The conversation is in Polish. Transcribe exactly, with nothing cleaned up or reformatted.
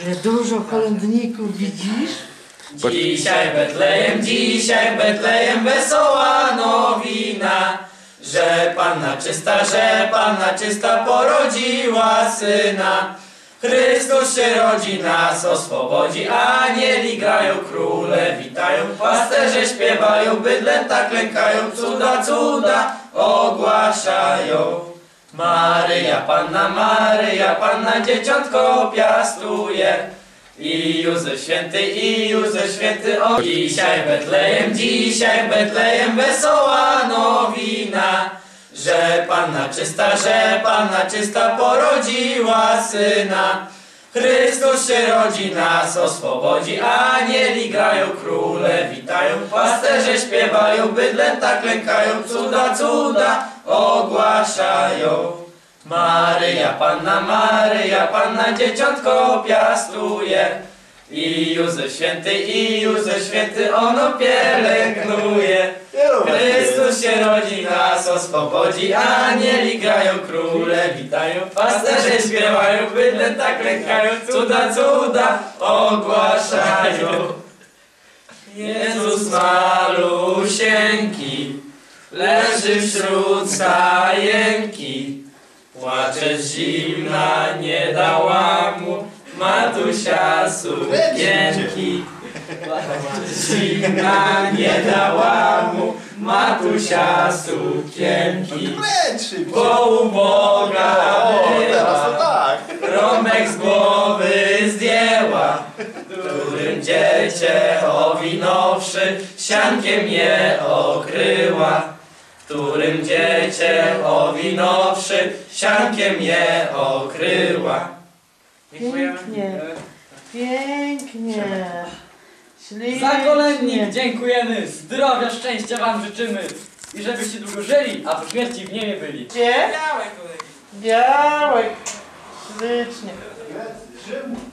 Ile dużo kolędników, widzisz? Dzisiaj Betlejem, dzisiaj Betlejem, wesoła nowina, że Panna czysta, że Panna czysta porodziła Syna. Chrystus się rodzi, nas oswobodzi, anieli grają, króle witają, pasterze śpiewają, bydlęta klękają, cuda, cuda ogłaszają. Maryja Panna, Maryja Panna, dzieciątko piastuje. I Józef Święty, i Józef Święty, o dzisiaj Betlejem, dzisiaj Betlejem, wesoła nowina, że Panna czysta, że Panna czysta porodziła Syna. Chrystus się rodzi, nas oswobodzi, anieli grają, króle witają, pasterze śpiewają, bydlęta klękają, cuda, cuda ogłaszają. Maryja Panna, Maryja Panna, dzieciątko piastuje. I Józef Święty, i Józef Święty, ono pielęgnuje. Chrystus się rodzi, nas oswobodzi, anieli grają, króle witają, pasterze śpiewają, bydlęta klękają, cuda, cuda ogłaszają. Jezus malusieńki leży wśród stajenki, płacze z zimna, nie dała mu matusia sukienki. Zimna nie dała mu matusia sukienki, bo uboga była, rąbek z głowy zdjęła, którym dziecię owinąwszy, siankiem je okryła. Którym dziecię owinąwszy, siankiem je okryła. Pięknie, pięknie, ślicznie. Za kolędnik dziękujemy, zdrowia, szczęścia wam życzymy i żebyście długo żyli, a po śmierci w niebie byli. Gdzie? Białe kolegi. Białek, ślicznie.